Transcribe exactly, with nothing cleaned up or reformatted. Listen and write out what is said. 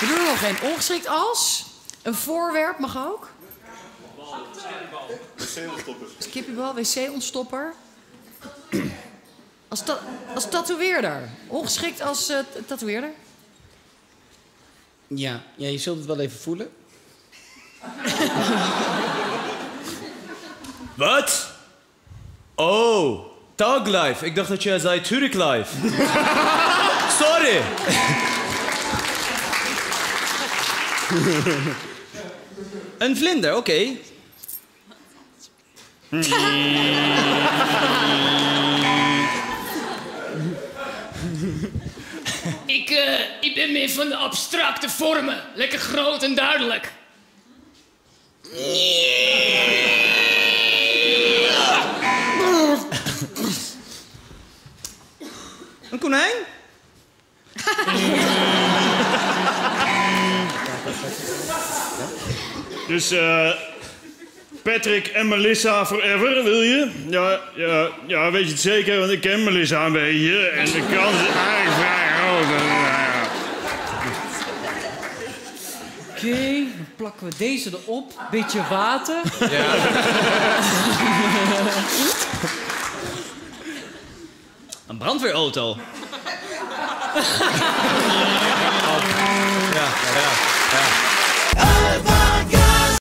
We doen er nog geen. Ongeschikt als? Een voorwerp mag ook. wc-ontstopper. Skippiebal, wc-ontstopper. Als, ta als tatoeëerder. Ongeschikt als uh, tatoeëerder. Ja. ja, je zult het wel even voelen. Wat? Oh, Tag Life. Ik dacht dat jij zei Turk Life. Sorry. Een vlinder, oké. Okay. ik, uh, ik ben meer van de abstracte vormen. Lekker groot en duidelijk. Een konijn? Dus uh, Patrick en Melissa forever, wil je? Ja, ja, ja, weet je het zeker? Want ik ken Melissa een beetje. En de kans is eigenlijk vrij groot. Oké, okay, dan plakken we deze erop. Beetje water. Ja. Een brandweerauto. Oh. Ja, ja, ja.